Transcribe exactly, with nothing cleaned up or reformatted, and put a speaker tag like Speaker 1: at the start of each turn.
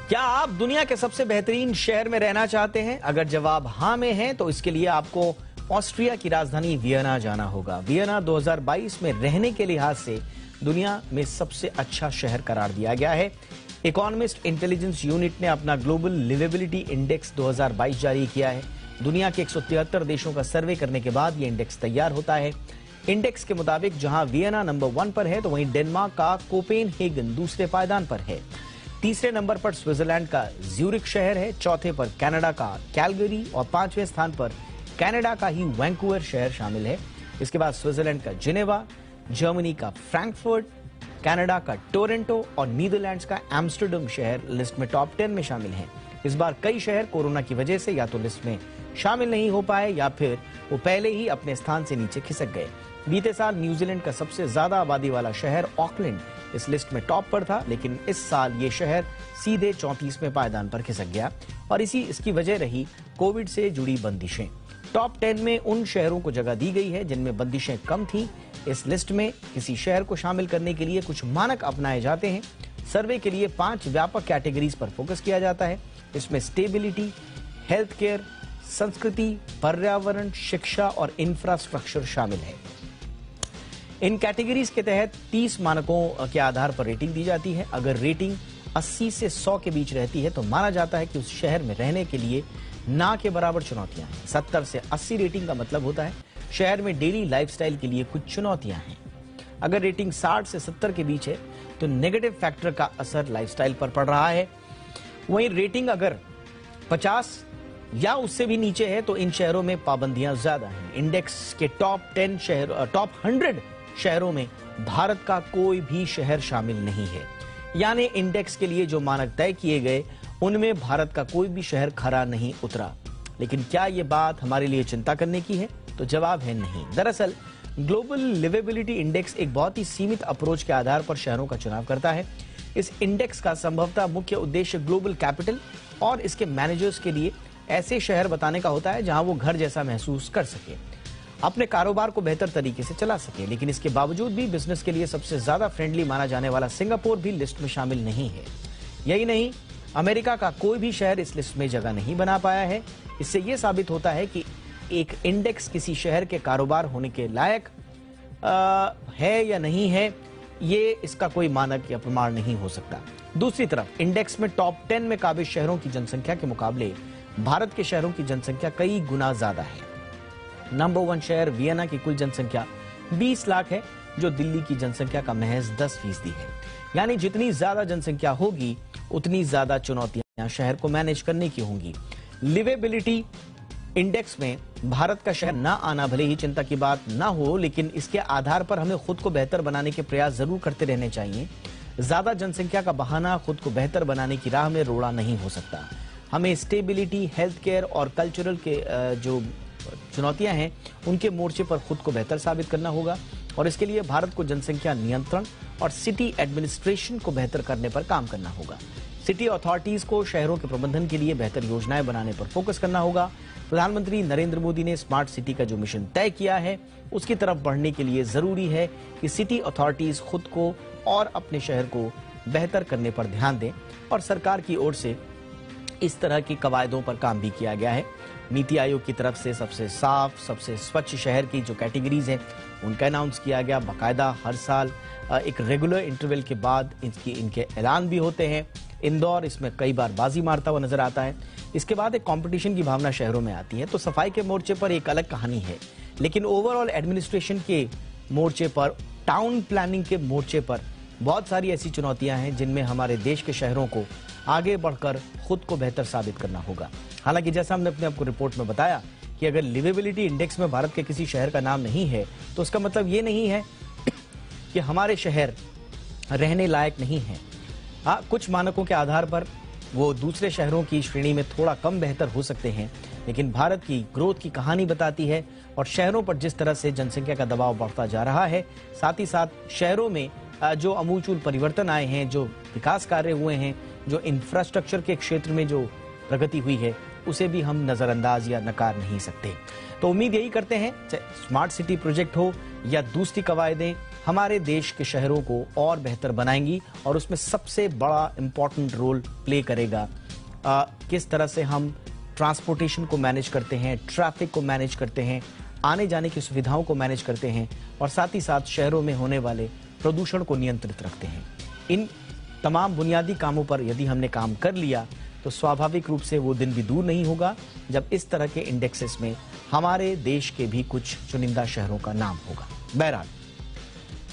Speaker 1: क्या आप दुनिया के सबसे बेहतरीन शहर में रहना चाहते हैं? अगर जवाब हाँ में है तो इसके लिए आपको ऑस्ट्रिया की राजधानी वियना जाना होगा। वियना दो हज़ार बाईस में रहने के लिहाज से दुनिया में सबसे अच्छा शहर करार दिया गया है। इकोनॉमिस्ट इंटेलिजेंस यूनिट ने अपना ग्लोबल लिवेबिलिटी इंडेक्स दो हज़ार बाईस जारी किया है। दुनिया के एक सौ तिहत्तर देशों का सर्वे करने के बाद यह इंडेक्स तैयार होता है। इंडेक्स के मुताबिक जहां वियना नंबर वन पर है तो वहीं डेनमार्क का कोपेनहेगन दूसरे पायदान पर है। तीसरे नंबर पर स्विट्जरलैंड का ज्यूरिख शहर है, चौथे पर कनाडा का कैलगरी और पांचवें स्थान पर कनाडा का ही वैंकूवर शहर शामिल है। इसके बाद स्विट्जरलैंड का जिनेवा, जर्मनी का फ्रैंकफर्ट, कनाडा का टोरंटो और नीदरलैंड्स का एम्स्टर्डम शहर लिस्ट में टॉप टेन में शामिल हैं। इस बार कई शहर कोरोना की वजह से या तो लिस्ट में शामिल नहीं हो पाए या फिर वो पहले ही अपने स्थान से नीचे खिसक गए। बीते साल न्यूजीलैंड का सबसे ज्यादा आबादी वाला शहर ऑकलैंड इस लिस्ट में टॉप पर था, लेकिन इस साल ये शहर सीधे चौंतीसवें पायदान पर खिसक गया और इसी इसकी वजह रही कोविड से जुड़ी बंदिशें। टॉप टेन में उन शहरों को जगह दी गई है जिनमें बंदिशें कम थीं। इस लिस्ट में किसी शहर को शामिल करने के लिए कुछ मानक अपनाए जाते हैं। सर्वे के लिए पांच व्यापक कैटेगरीज पर फोकस किया जाता है। इसमें स्टेबिलिटी, हेल्थ केयर, संस्कृति, पर्यावरण, शिक्षा और इंफ्रास्ट्रक्चर शामिल है। इन कैटेगरीज के तहत तीस मानकों के आधार पर रेटिंग दी जाती है। अगर रेटिंग अस्सी से सौ के बीच रहती है तो माना जाता है कि उस शहर में रहने के लिए ना के बराबर चुनौतियां हैं। सत्तर से अस्सी रेटिंग का मतलब होता है शहर में डेली लाइफस्टाइल के लिए कुछ चुनौतियां हैं। अगर रेटिंग साठ से सत्तर के बीच है तो नेगेटिव फैक्टर का असर लाइफस्टाइल पर पड़ रहा है। वहीं रेटिंग अगर पचास या उससे भी नीचे है तो इन शहरों में पाबंदियां ज्यादा हैं। इंडेक्स के टॉप टेन शहर टॉप हंड्रेड शहरों में भारत का कोई भी शहर शामिल नहीं है, यानी इंडेक्स के लिए जो मानक तय किए गए उनमें भारत का कोई भी शहर खरा नहीं उतरा। लेकिन क्या यह बात हमारे लिए चिंता करने की है? तो जवाब है नहीं। दरअसल ग्लोबल लिवेबिलिटी इंडेक्स एक बहुत ही सीमित अप्रोच के आधार पर शहरों का चुनाव करता है। इस इंडेक्स का संभवतः मुख्य उद्देश्य ग्लोबल कैपिटल और इसके मैनेजर्स के लिए ऐसे शहर बताने का होता है जहां वो घर जैसा महसूस कर सके, अपने कारोबार को बेहतर तरीके से चला सके। लेकिन इसके बावजूद भी बिजनेस के लिए सबसे ज्यादा फ्रेंडली माना जाने वाला सिंगापुर भी लिस्ट में शामिल नहीं है। यही नहीं, अमेरिका का कोई भी शहर इस लिस्ट में जगह नहीं बना पाया है। इससे यह साबित होता है कि एक इंडेक्स किसी शहर के कारोबार होने के लायक आ, है या नहीं है, ये इसका कोई मानक या प्रमाण नहीं हो सकता। दूसरी तरफ इंडेक्स में टॉप टेन में काबिज शहरों की जनसंख्या के मुकाबले भारत के शहरों की जनसंख्या कई गुना ज्यादा है। नंबर वन शहर वियना की कुल जनसंख्या बीस लाख है, जो दिल्ली की जनसंख्या का महज दस फीसदी है। यानी जितनी ज्यादा जनसंख्या होगी उतनी ज्यादा चुनौतियां शहर को मैनेज करने की होंगी। लिवेबिलिटी इंडेक्स में भारत का शहर ना आना भले ही चिंता की बात ना हो, लेकिन इसके आधार पर हमें खुद को बेहतर बनाने के प्रयास जरूर करते रहने चाहिए। ज्यादा जनसंख्या का बहाना खुद को बेहतर बनाने की राह में रोड़ा नहीं हो सकता। हमें स्टेबिलिटी, हेल्थ केयर और कल्चरल के जो चुनौतियां हैं उनके मोर्चे पर खुद को बेहतर साबित करना होगा और इसके लिए भारत को जनसंख्या नियंत्रण और सिटी एडमिनिस्ट्रेशन को बेहतर करने पर काम करना होगा। सिटी अथॉरिटीज को शहरों के प्रबंधन के लिए बेहतर योजनाएं बनाने पर फोकस करना होगा। प्रधानमंत्री नरेंद्र मोदी ने स्मार्ट सिटी का जो मिशन तय किया है उसकी तरफ बढ़ने के लिए जरूरी है कि सिटी अथॉरिटीज खुद को और अपने शहर को बेहतर करने पर ध्यान दें और सरकार की ओर से इस तरह की कवायदों पर काम भी किया गया है। नीति आयोग की तरफ से सबसे साफ, सबसे स्वच्छ शहर की जो कैटेगरीज हैं उनका अनाउंस किया गया। बाकायदा हर साल एक रेगुलर इंटरवल के बाद इनकी इनके ऐलान भी होते हैं। इंदौर इसमें कई बार बाजी मारता हुआ नजर आता है। इसके बाद एक कंपटीशन की भावना शहरों में आती है। तो सफाई के मोर्चे पर एक अलग कहानी है, लेकिन ओवरऑल एडमिनिस्ट्रेशन के मोर्चे पर, टाउन प्लानिंग के मोर्चे पर बहुत सारी ऐसी चुनौतियां हैं जिनमें हमारे देश के शहरों को आगे बढ़कर खुद को बेहतर साबित करना होगा। हालांकि जैसा हमने अपने आपको रिपोर्ट में बताया कि अगर लिवेबिलिटी इंडेक्स में भारत के किसी शहर का नाम नहीं है तो उसका मतलब ये नहीं है कि हमारे शहर रहने लायक नहीं है। हाँ, कुछ मानकों के आधार पर वो दूसरे शहरों की श्रेणी में थोड़ा कम बेहतर हो सकते हैं, लेकिन भारत की ग्रोथ की कहानी बताती है और शहरों पर जिस तरह से जनसंख्या का दबाव बढ़ता जा रहा है, साथ ही साथ शहरों में जो अमूलचूल परिवर्तन आए हैं, जो विकास कार्य हुए हैं, जो इंफ्रास्ट्रक्चर के क्षेत्र में जो प्रगति हुई है, उसे भी हम नजरअंदाज या नकार नहीं सकते। तो उम्मीद यही करते हैं चाहे स्मार्ट सिटी प्रोजेक्ट हो या दूसरी कवायदें, हमारे देश के शहरों को और बेहतर बनाएंगी और उसमें सबसे बड़ा इंपॉर्टेंट रोल प्ले करेगा आ, किस तरह से हम ट्रांसपोर्टेशन को मैनेज करते हैं, ट्रैफिक को मैनेज करते हैं, आने जाने की सुविधाओं को मैनेज करते हैं और साथ ही साथ शहरों में होने वाले प्रदूषण को नियंत्रित रखते हैं। इन तमाम बुनियादी कामों पर यदि हमने काम कर लिया तो स्वाभाविक रूप से वो दिन भी दूर नहीं होगा जब इस तरह के इंडेक्सेस में हमारे देश के भी कुछ चुनिंदा शहरों का नाम होगा। बहरहाल